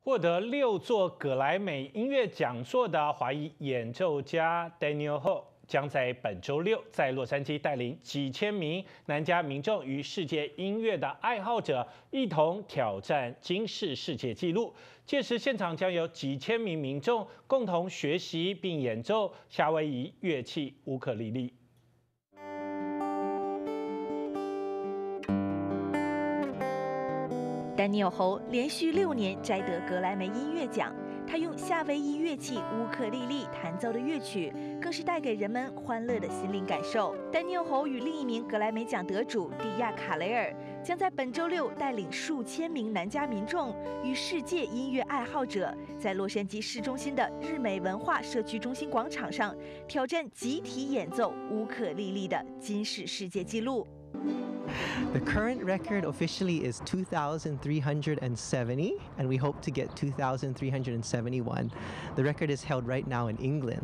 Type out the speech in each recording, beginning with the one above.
获得6座葛莱美音乐讲座的华裔演奏家 Daniel Ho 将在本周6在洛杉矶带领几千名南加民众与世界音乐的爱好者一同挑战金氏世界纪录。届时现场将有几千名民众共同学习并演奏夏威夷乐器乌克丽丽。 Daniel Ho 连续6年摘得格莱美音乐奖，他用夏威夷乐器乌克丽丽弹奏的乐曲，更是带给人们欢乐的心灵感受。Daniel Ho 与另一名格莱美奖得主蒂亚·卡雷尔将在本周6带领数千名南加民众与世界音乐爱好者，在洛杉矶市中心的日美文化社区中心广场上挑战集体演奏乌克丽丽的金氏世界纪录。 The current record officially is 2,370, and we hope to get 2,371. The record is held right now in England.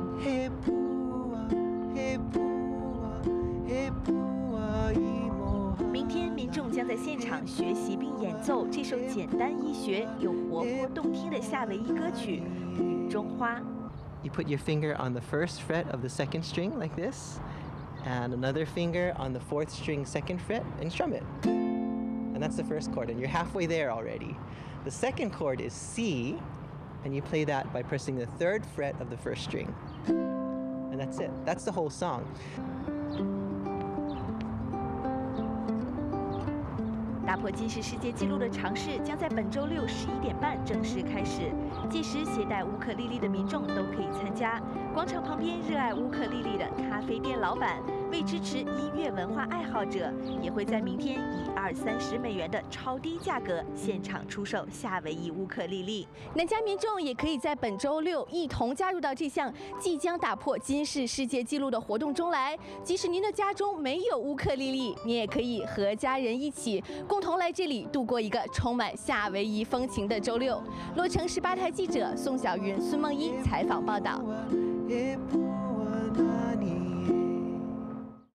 明天，民众将在现场学习并演奏这首简单易学又活泼动听的夏威夷歌曲《雨中花》。 You put your finger on the first fret of the second string like this, and another finger on the 4th string 2nd fret and strum it. And that's the first chord, and you're halfway there already. The second chord is C, and you play that by pressing the 3rd fret of the 1st string. And that's it. That's the whole song. 打破金氏世界纪录的尝试将在本周6 11点半正式开始，届时携带乌克丽丽的民众都可以参加。广场旁边热爱乌克丽丽的咖啡店老板为支持音乐文化爱好者，也会在明天以20-30美元的超低价格现场出售夏威夷乌克丽丽。南加民众也可以在本周6一同加入到这项即将打破金氏世界纪录的活动中来。即使您的家中没有乌克丽丽，你也可以和家人一起共同来这里度过一个充满夏威夷风情的周6。洛城18台记者宋小云、孙梦一采访报道。